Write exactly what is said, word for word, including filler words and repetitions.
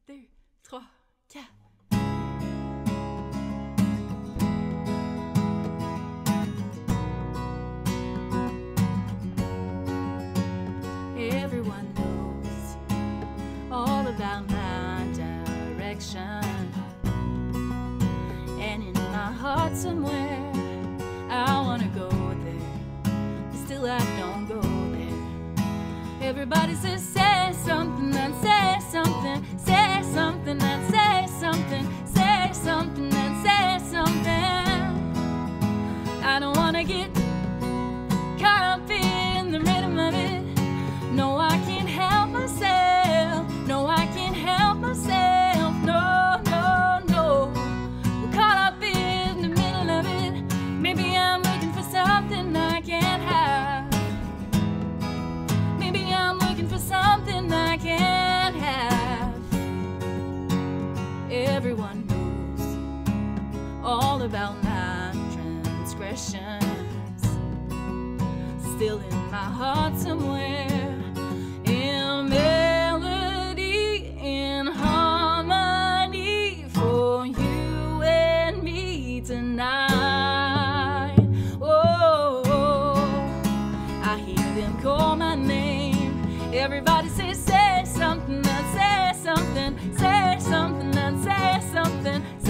deux, trois, quatre. Everyone knows all about my direction, and in my heart somewhere I wanna go there, still I don't go there. Everybody says say something and say something, say something and say something, say something and say something. I don't wanna get caught up in the rhythm of it. No, I can't help myself. No, I can't help myself. No, no, no. We're caught up in the middle of it. Maybe I'm looking for something I can't have. Maybe I'm looking for something I can't have. Everyone knows all about my transgressions. Still in my heart somewhere, in melody, in harmony, for you and me tonight. Oh, I hear them call my name. Everybody say, say something and say something, say something and say something.